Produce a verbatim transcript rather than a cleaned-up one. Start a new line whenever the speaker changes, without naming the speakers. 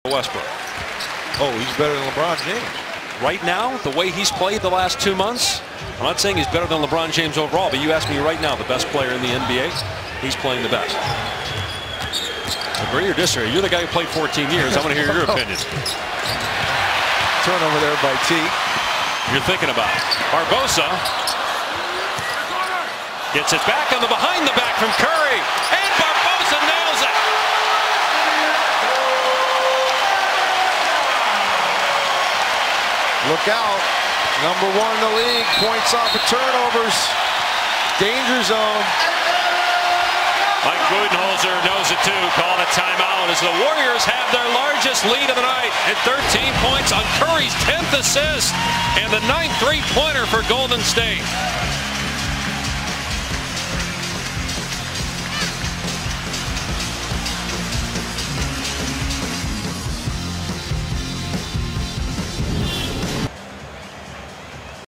Westbrook.
Oh, he's better than LeBron James.
Right now, the way he's played the last two months, I'm not saying he's better than LeBron James overall, but you ask me right now, the best player in the N B A, he's playing the best. Agree or disagree? You're the guy who played fourteen years. I want to hear your opinion.
Turnover there by T.
You're thinking about it. Barbosa gets it back on the behind the back from Curry, and Barbosa nails it.
Look out. Number one in the league. Points off of turnovers. Danger zone.
Mike Budenholzer knows it too. Called a timeout as the Warriors have their largest lead of the night at thirteen points on Curry's tenth assist and the ninth three-pointer for Golden State.